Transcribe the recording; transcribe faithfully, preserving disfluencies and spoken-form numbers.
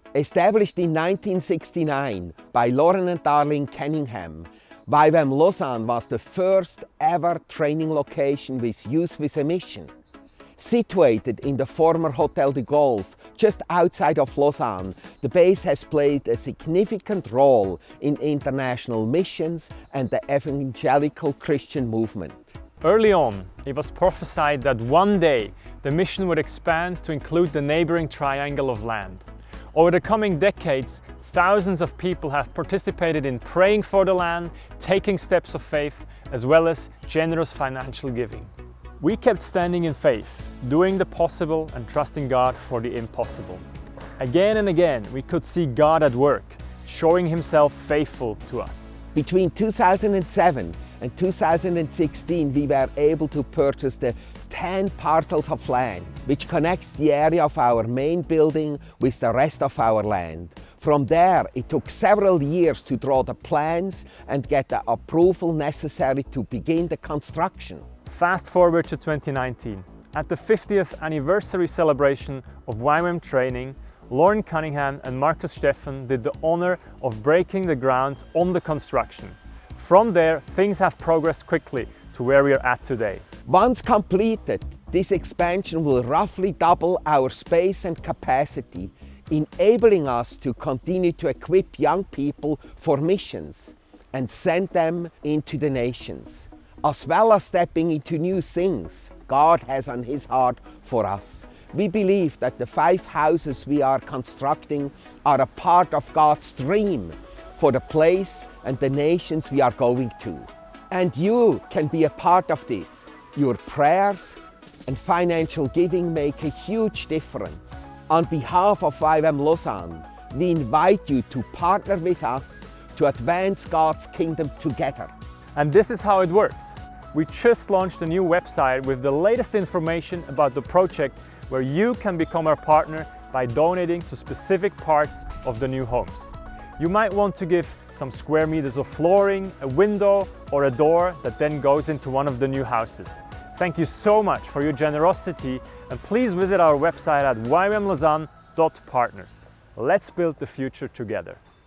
Established in nineteen sixty-nine by Lauren and Darlene Cunningham, Y WAM Lausanne was the first ever training location with Youth with a Mission. Situated in the former Hotel de Golf, just outside of Lausanne, the base has played a significant role in international missions and the evangelical Christian movement. Early on, it was prophesied that one day the mission would expand to include the neighboring triangle of land. Over the coming decades, thousands of people have participated in praying for the land, taking steps of faith, as well as generous financial giving. We kept standing in faith, doing the possible and trusting God for the impossible. Again and again, we could see God at work, showing Himself faithful to us. Between two thousand seven and two thousand sixteen, we were able to purchase the ten parcels of land, which connects the area of our main building with the rest of our land. From there, it took several years to draw the plans and get the approval necessary to begin the construction. Fast forward to twenty nineteen. At the fiftieth anniversary celebration of Y WAM Training, Lauren Cunningham and Marcus Steffen did the honor of breaking the grounds on the construction. From there, things have progressed quickly to where we are at today. Once completed, this expansion will roughly double our space and capacity, enabling us to continue to equip young people for missions and send them into the nations, as well as stepping into new things God has on His heart for us. We believe that the five houses we are constructing are a part of God's dream for the place and the nations we are going to. And you can be a part of this. Your prayers and financial giving make a huge difference. On behalf of Y WAM Lausanne, we invite you to partner with us to advance God's kingdom together. And this is how it works. We just launched a new website with the latest information about the project, where you can become our partner by donating to specific parts of the new homes. You might want to give some square meters of flooring, a window, or a door that then goes into one of the new houses. Thank you so much for your generosity, and please visit our website at y wam lausanne dot partners. Let's build the future together.